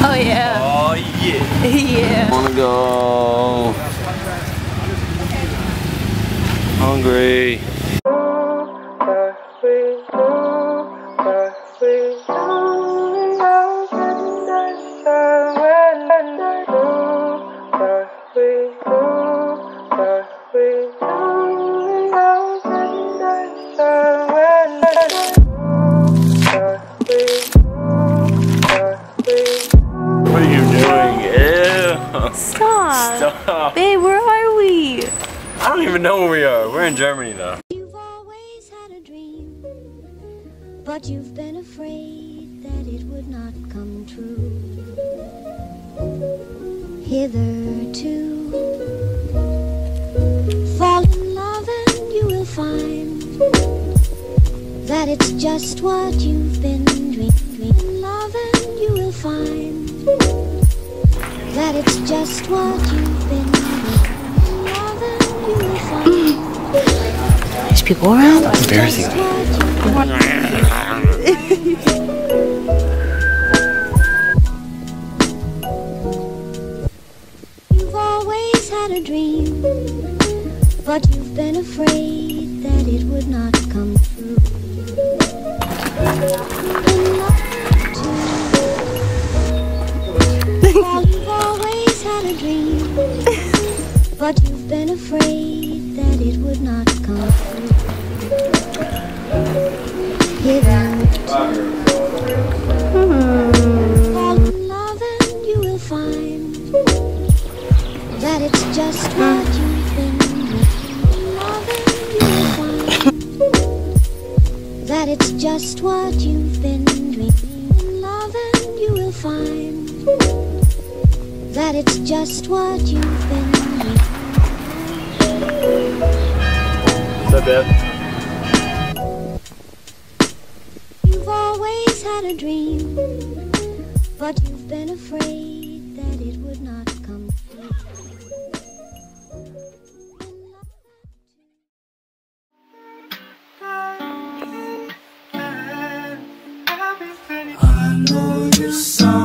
Oh yeah. Oh yeah. Yeah. Wanna go. Hungry. What are you doing? Ew. Stop. Stop. Babe, where are we? I don't even know where we are. We're in Germany though. You've always had a dream, but you've been afraid that it would not come true. Hitherto, fall in love and you will find that it's just what you've been dreaming. In love and you will find that it's just what you've been dreaming. In love and you will find. There's people around? Embarrassing. You've always had a dream, but you've been afraid that it would not come true. In love too. Well, you've always had a dream, but you've been afraid that it would not come true. Hitherto, fall in love and you will find that it's just what you've been dreaming. Love and you will find that it's just what you've been dreaming. Love and you will find that it's just what you've been dreaming. Is that bad? You've always had a dream, but you've been afraid that it would not come true. I know you saw